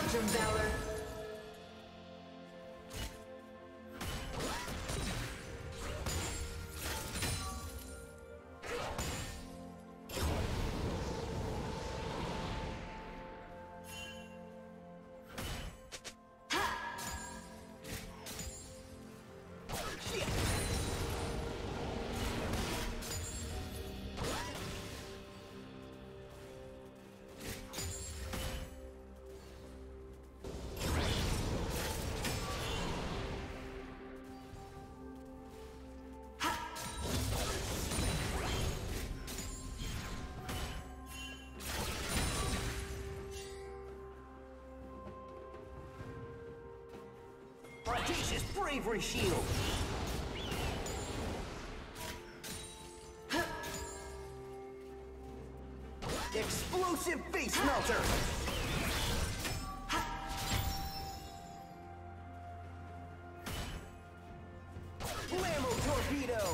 Gouge 'em, Valor. Audacious bravery shield! Explosive face melter! Blammo torpedo!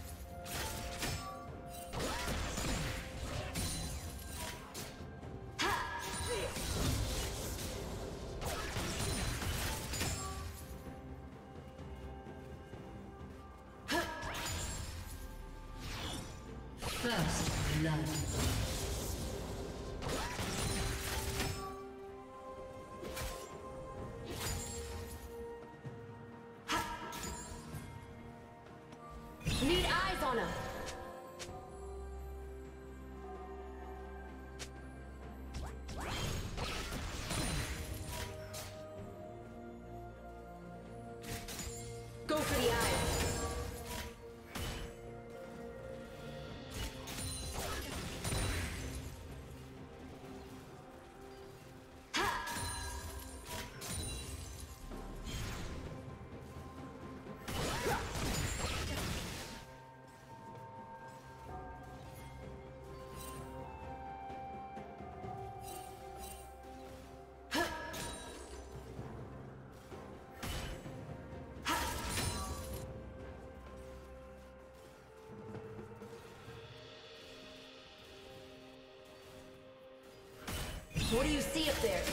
First blood. Need eyes on him. Go for the eyes. What do you see up there?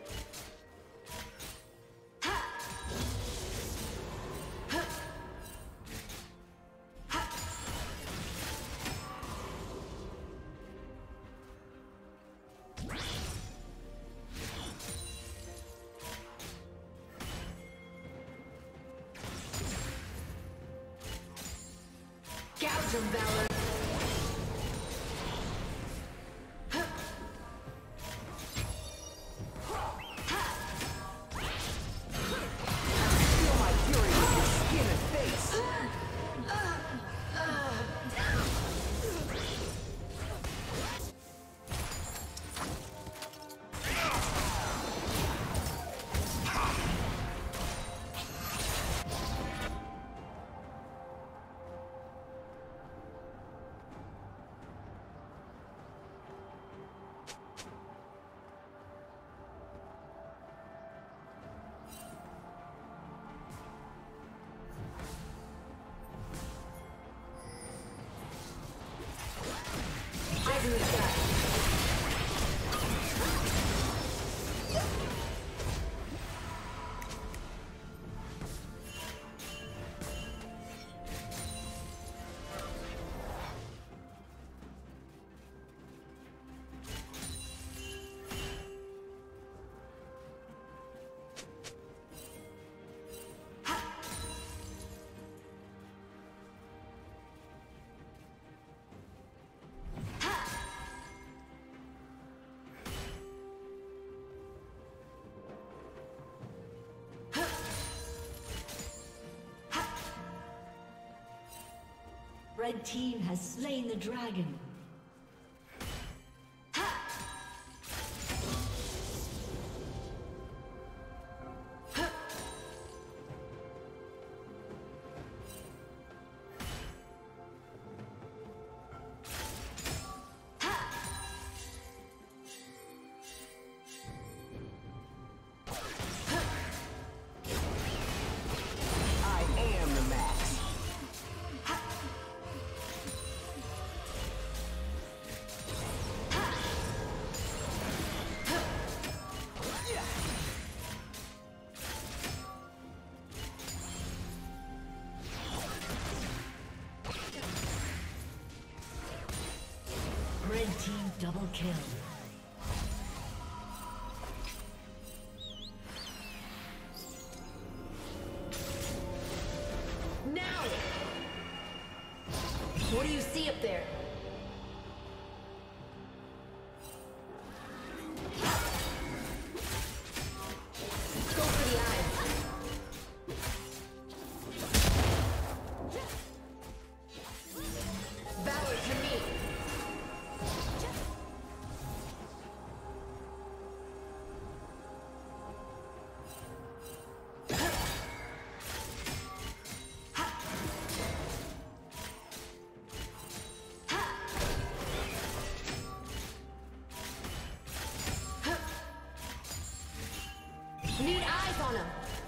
Gouge 'em, Valor. Red team has slain the dragon. Double kill. Now! What do you see up there? Go for the eyes. Valor to me. Need eyes on him.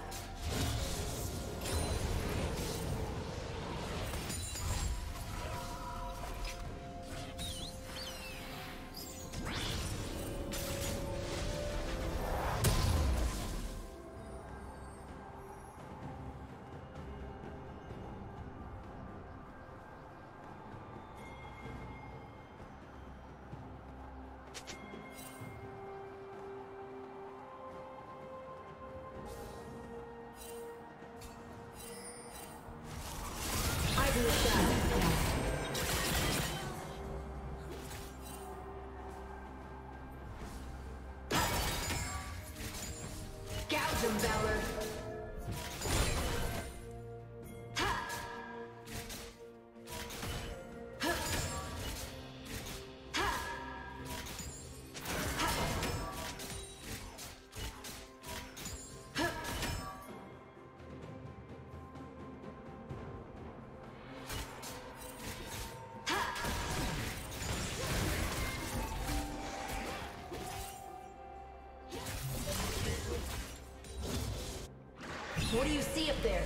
Gouge him, Valor. What do you see up there?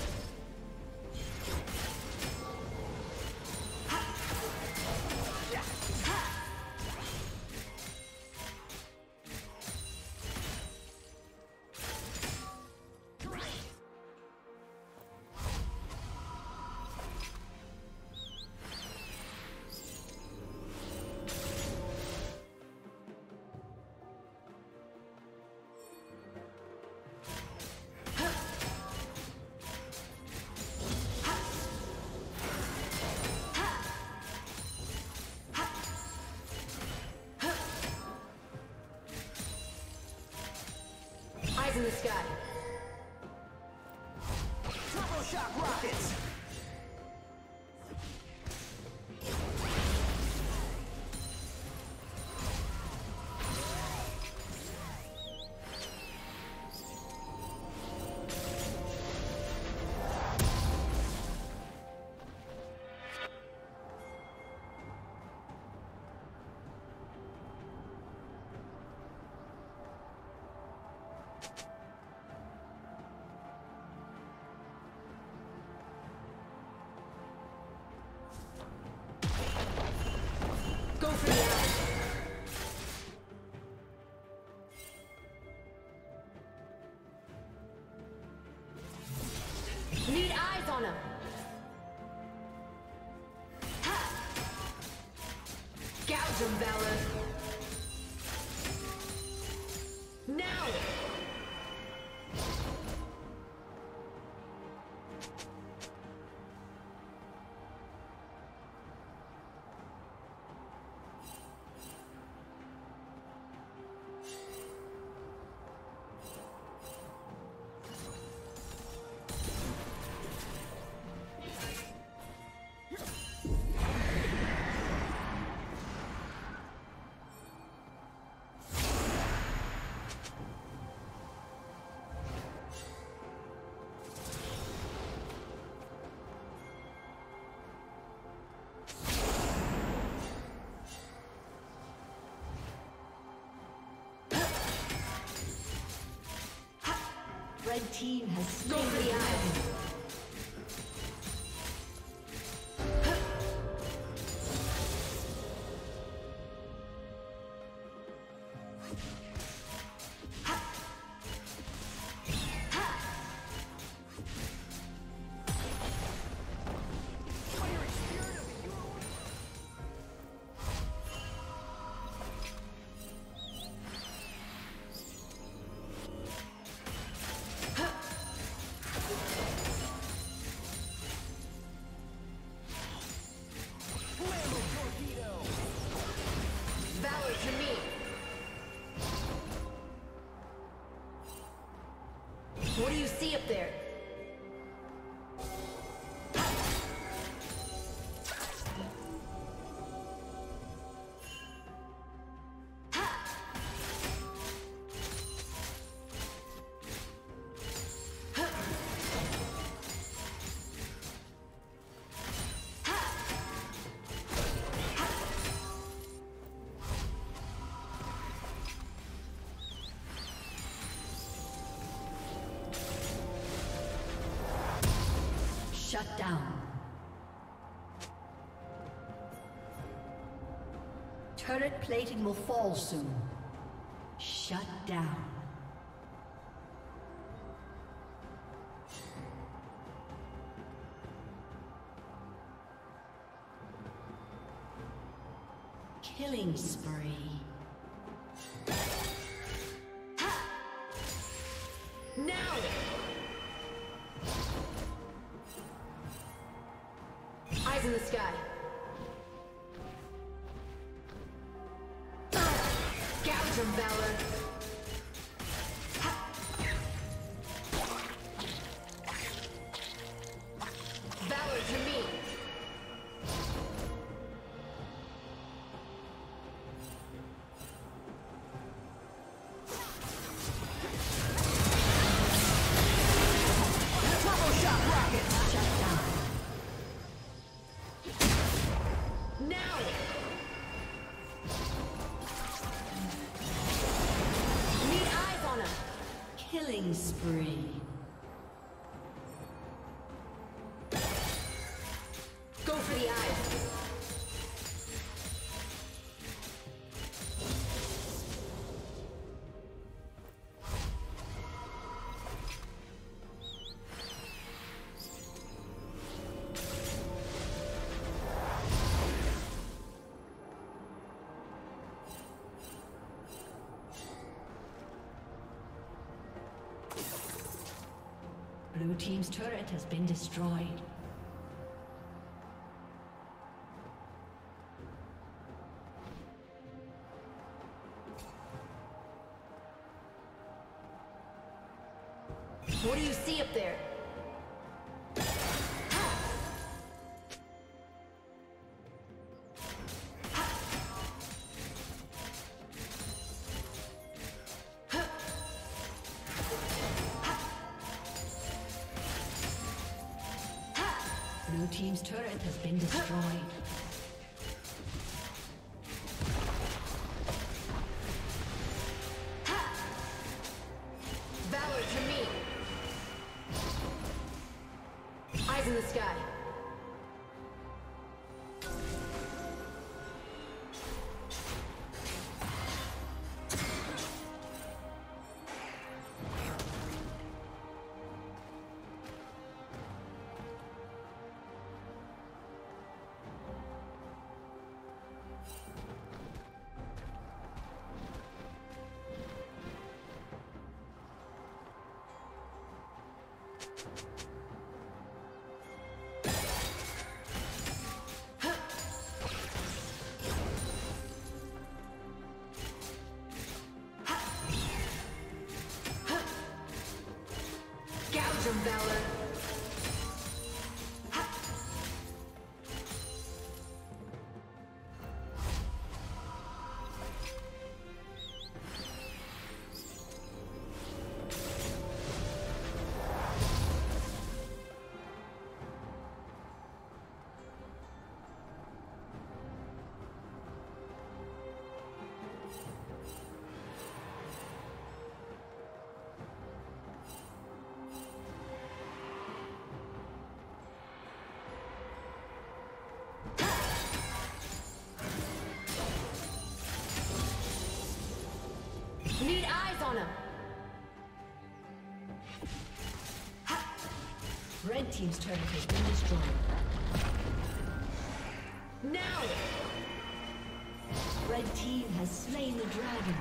In the sky. Turbo shock rockets. Go for the eyes. Need eyes on him. Gouge him, Valor. Now! Red team has slain the dragon. What do you see up there? Shut down. Turret plating will fall soon. Shut down. Killing spree. Now! Eyes in the sky. Gouge from Valor. Valor to me. Turbo shock rockets. Shut down. Now! Need eyes on him. Killing spree. Go for the eyes. Blue team's turret has been destroyed. What do you see up there? Blue team's turret has been destroyed. Valor to me. Eyes in the sky. Gouge from Valor. Need eyes on him. Red team's turret has been destroyed. Now! Red team has slain the dragon.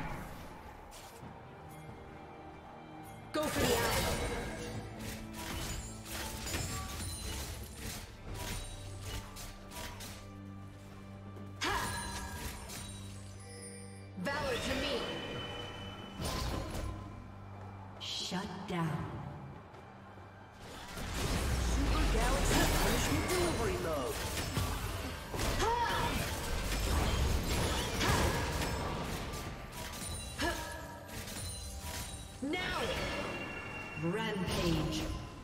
Go for the eyes. Valor to me. Shut down. mode. Now! Rampage.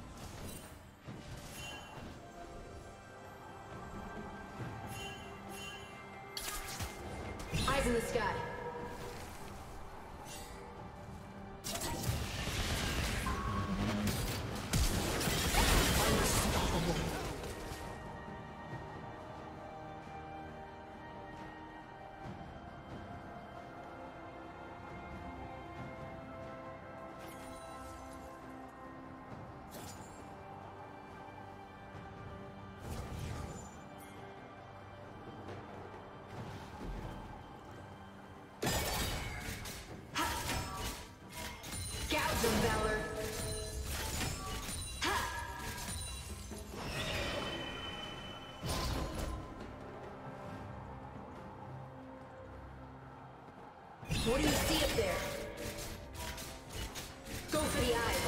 Eyes in the sky. Gouge 'em, Valor. What do you see up there? Go for the eyes.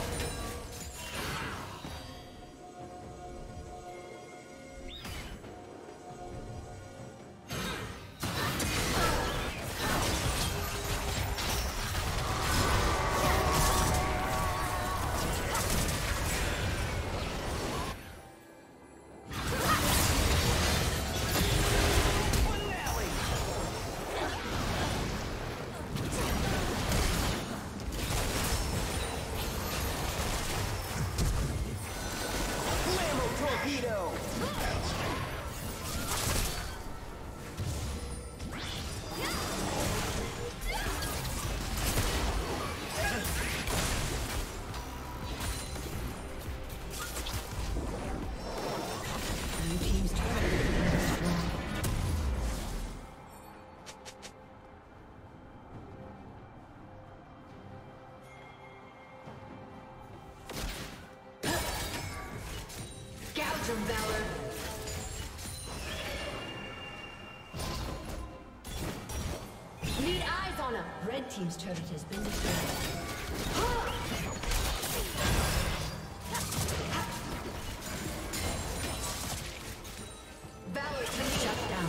Torpedo! Blue team's turret has been destroyed. Gouge 'em, Valor. Need eyes on 'em. Red team's turret has been destroyed. Valor to me. Shut down.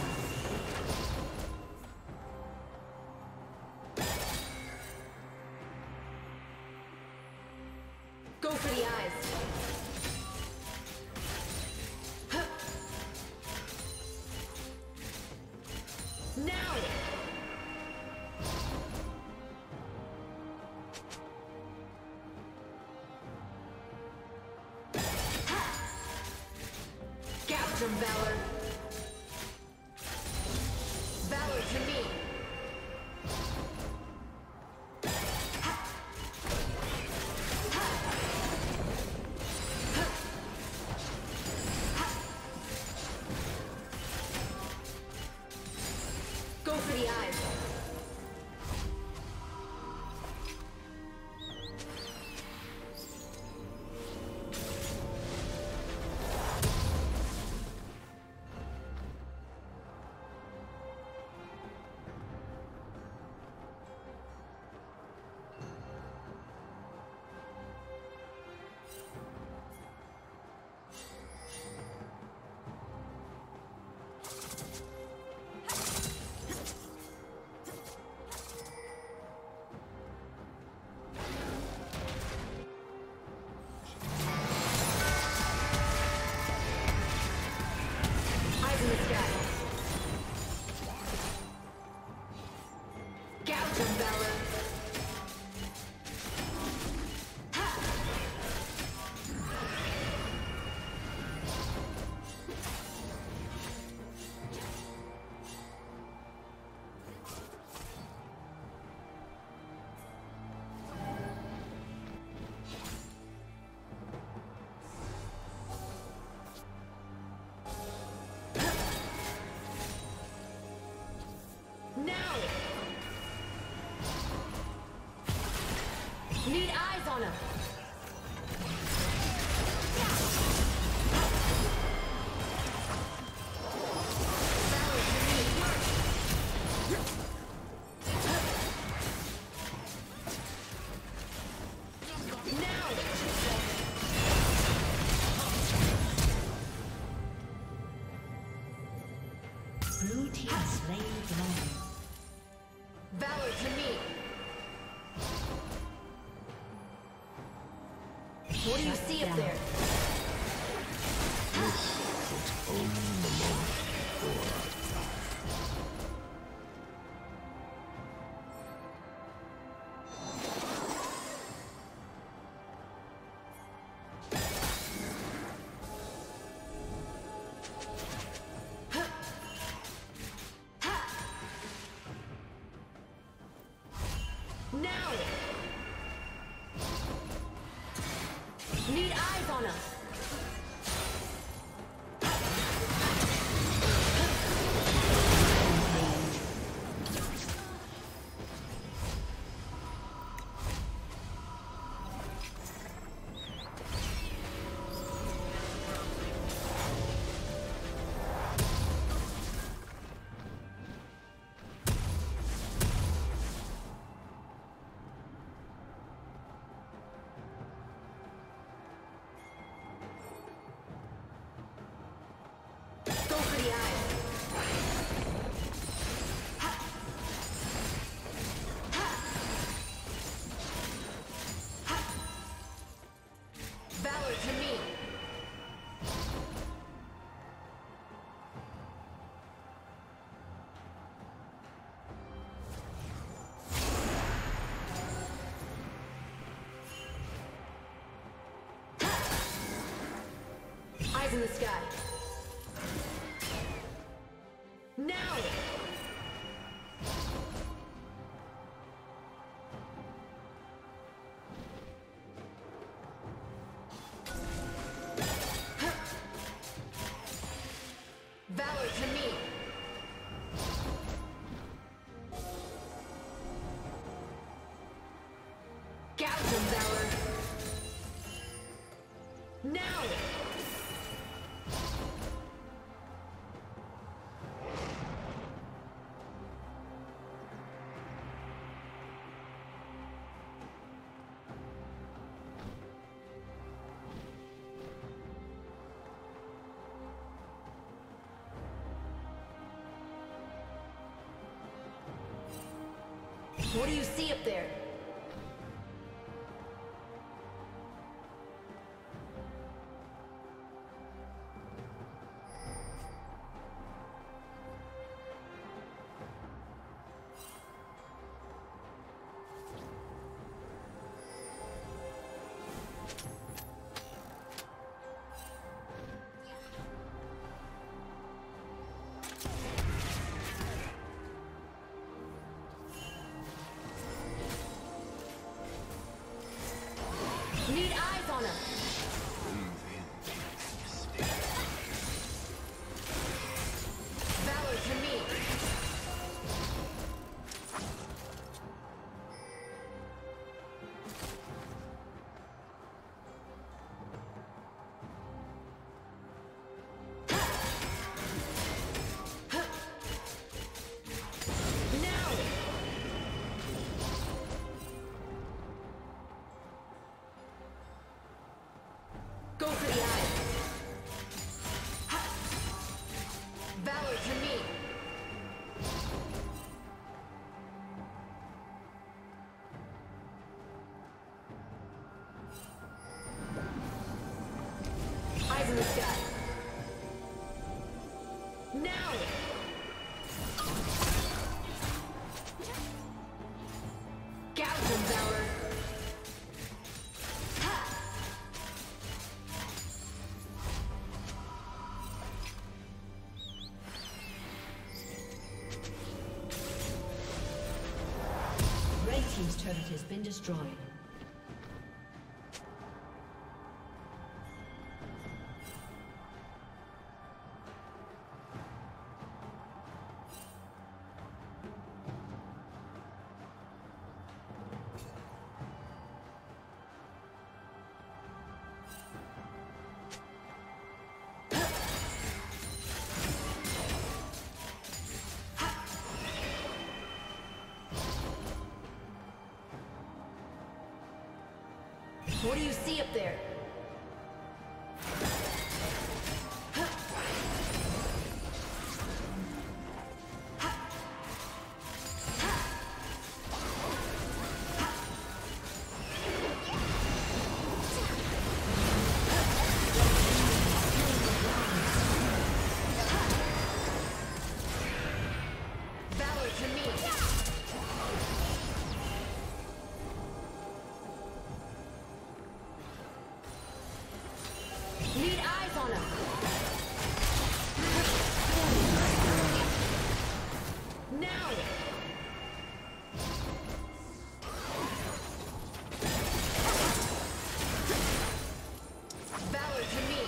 Go for the eyes. Now! Gouge 'em, Valor. Valor to me. Go for the eyes. team has slain the dragon. Valor to me. What do you see up there? This is only the moment before I die. Now! Need eyes on us! Go for the eyes. Valor to me. Eyes in the sky. Now! Valor to me! Gouge him, Valor! Now! What do you see up there? Need eyes on him. Valor to me. Go for the eyes. Valor to me. Eyes in the sky. Now! Gouge him, Valor. Team's turret has been destroyed. What do you see up there? Valor to me.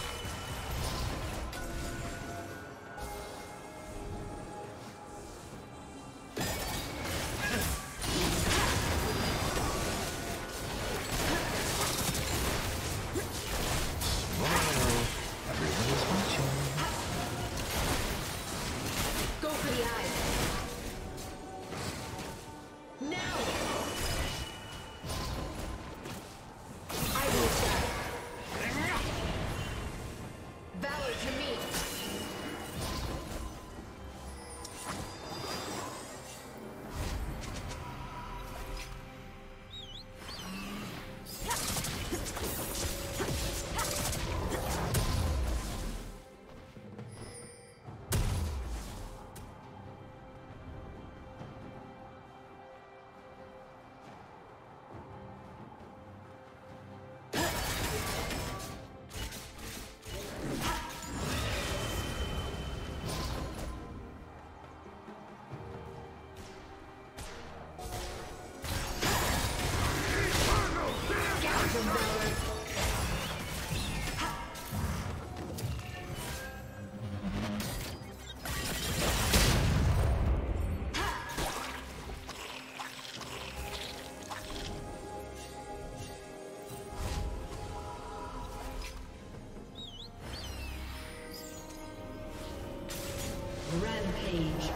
Rampage.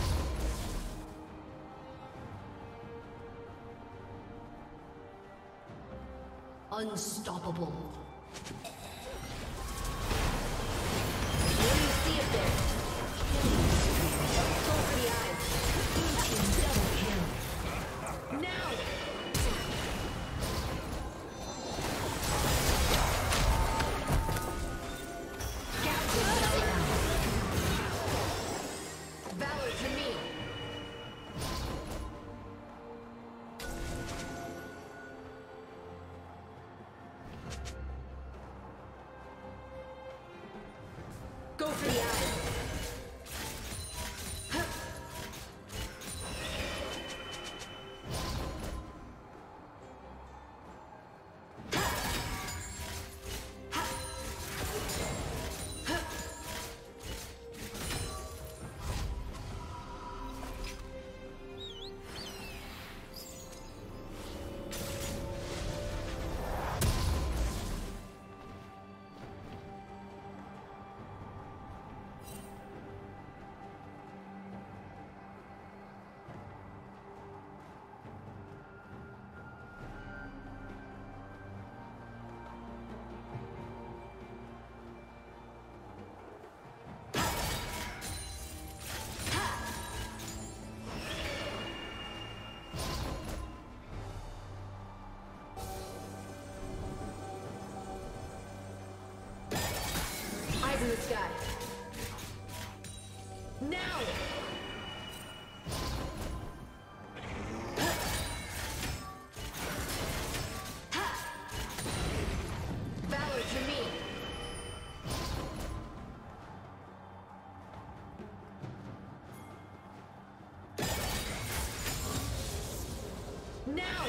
Unstoppable. What do you see up there? Go for the eyes. Double kill. Now! Valor to me. Go for the eyes. Eyes in the sky. Now! Valor to me. Now!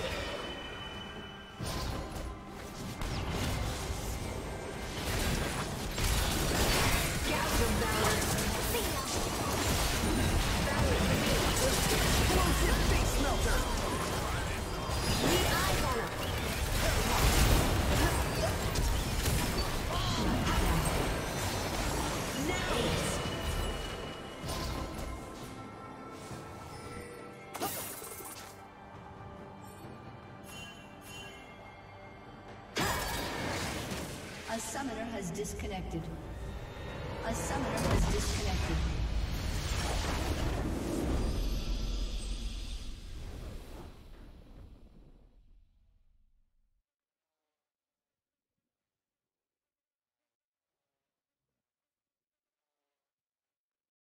A summoner has disconnected. A summoner has disconnected.